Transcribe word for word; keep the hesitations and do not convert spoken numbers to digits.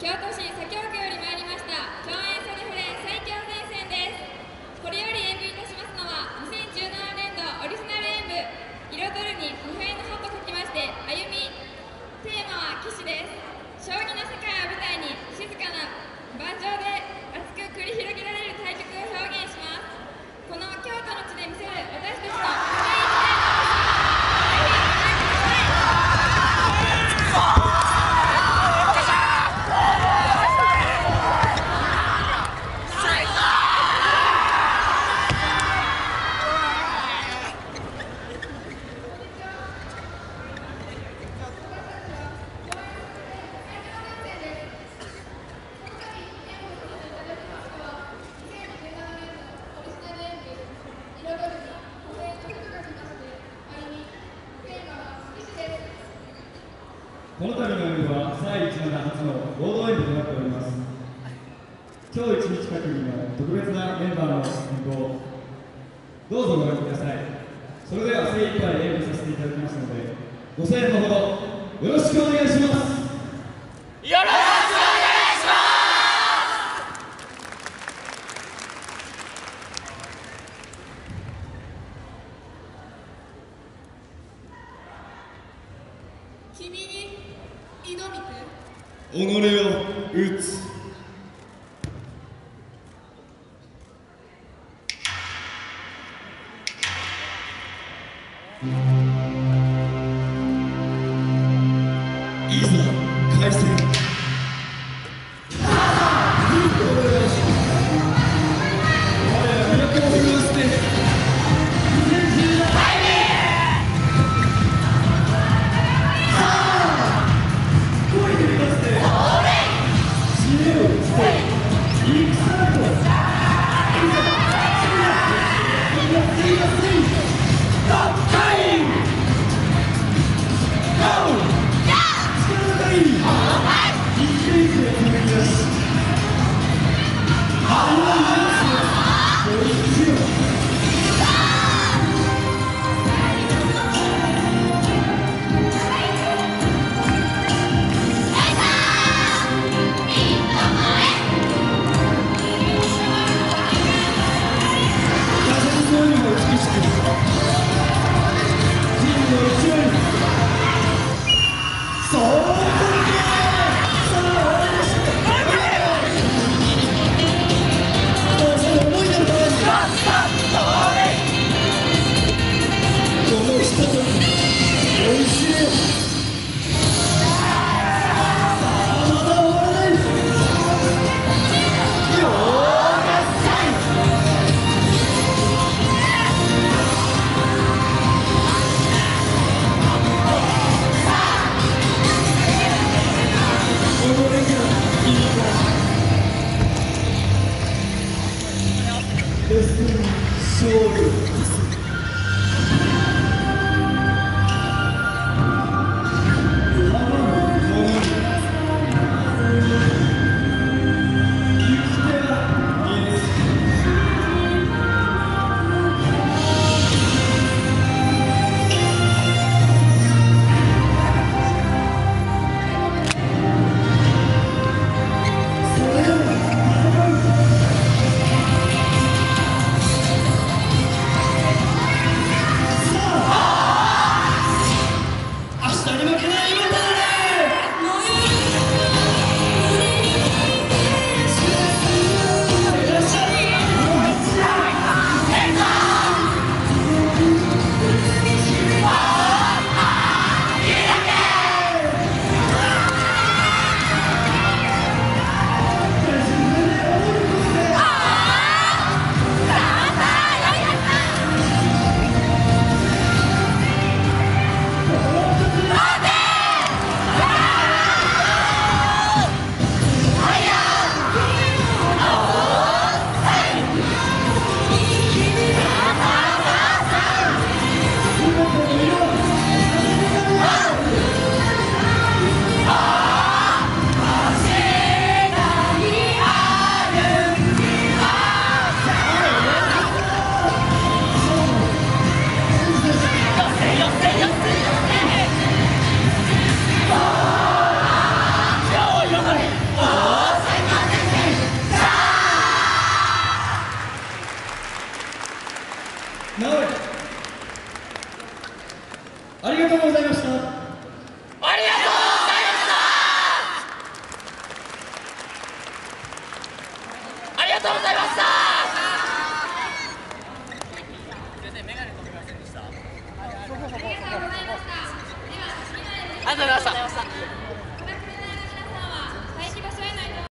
京都市左京区より参りました共演ソリフレ最強前線です。これより演舞いたしますのはにせんじゅうななねんどオリジナル演舞「彩るに無辺の葉」と書きまして「歩み」。テーマは騎士です。将棋の世界を舞台に静かな盤上で熱く繰り広げられる対局を表現します。この京都の地で見せる私たちの深い一面をこの度の演舞はさいいちなな初の合同演舞となっております。今日一日限りの特別なメンバーの演舞をどうぞご覧ください。それでは精一杯演舞させていただきますのでご声援のほどよろしくお願いします。よろしくお願いします。 君に挑みて己を打つ。いざ開戦。Not dying! ありがとうございました。 ありがとうございましたありがとうございました。ありがとうございました。